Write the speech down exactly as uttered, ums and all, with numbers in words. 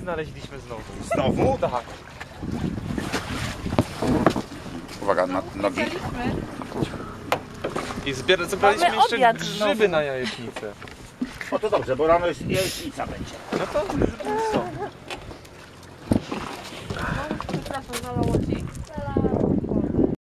znaleźliśmy znowu. Znowu? Tak. Uwaga, na nogi. I zbier zebraliśmy Mamy jeszcze obiad grzyby znowu. na jajecznicę. O to dobrze, bo rano jest jajecznica będzie. No to co?